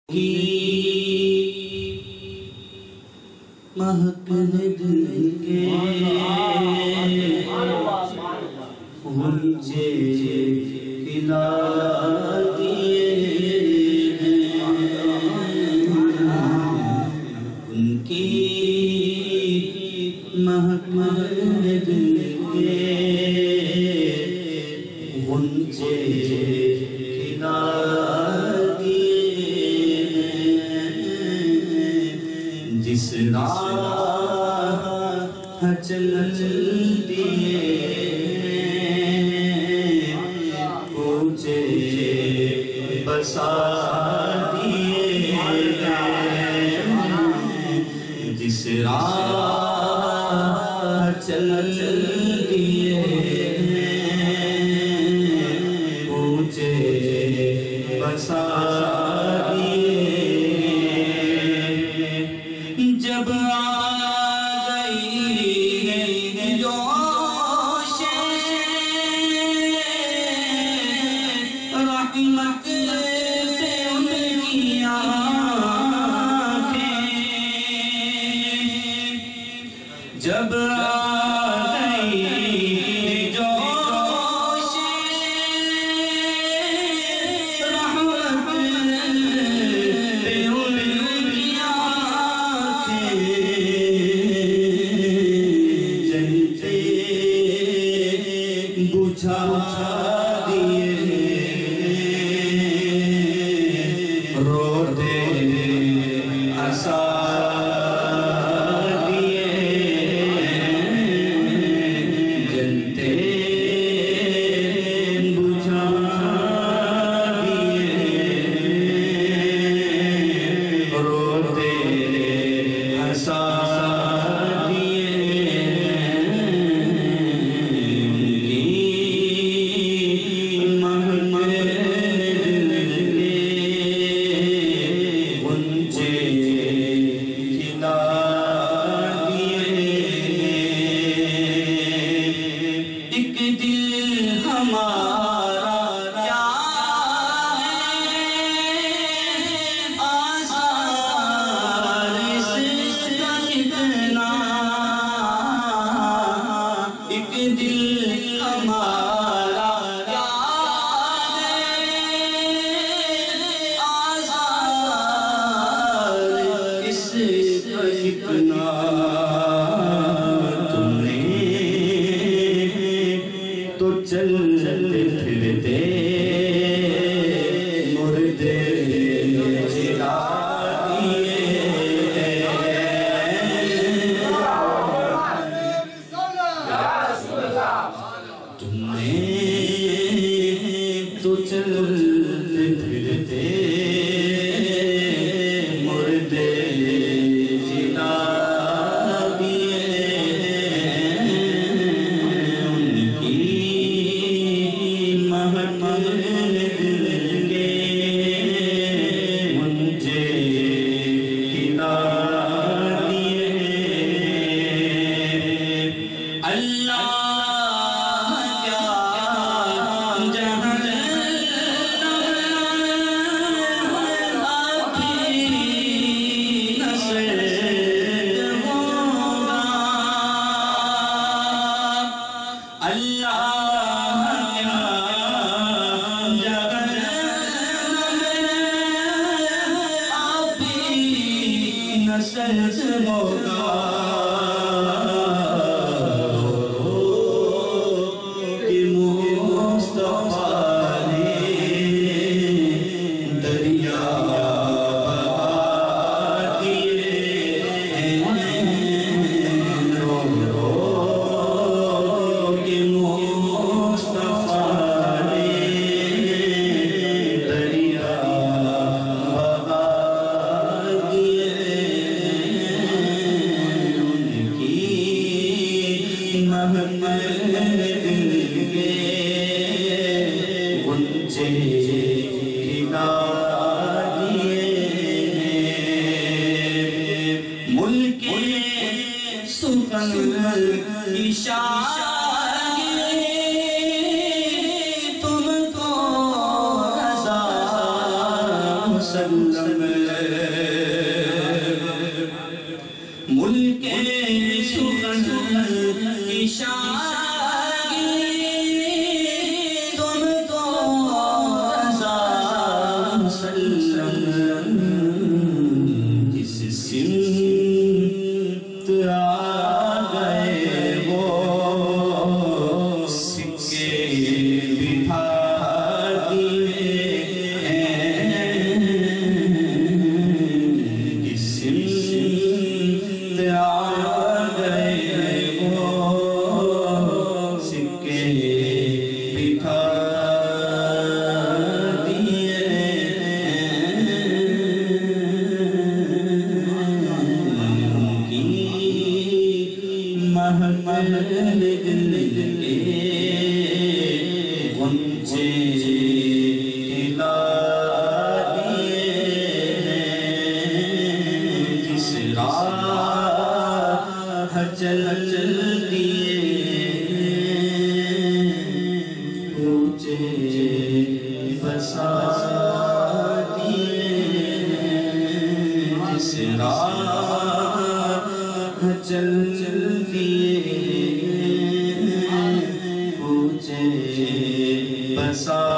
کی مہک ہے دل کے غنچے کھلا دیے ہیں ان کی مہک ہے دل کے غنچے کھلا جس راہ چل دیے کوچے بسا دیے جس راہ چل دیے کوچے بسا جب آگئی جوش رحمت سے ان کی آنکھیں جب آگئی جوش رحمت سے ان کی بجھا دیے روتے ہنسا دیے جلتے بجھا دیے روتے ہنسا تم نے تو چلتے پھرتے مردے جلا دیے تم نے تو چلتے پھرتے مردے ملک سخن تم کو رضا مسلم ملک سخن کی شان تم تو رضا مسلم جس سمت آ گئے وہ سکے بٹھا دیے جس سمت آ گئے وہ سکے بٹھا دیے محمل دل کے غنچے ہلا دیے جس راہ چل دیے پوچھے بسا دیے جس راہ چل دیے پوچھے بسا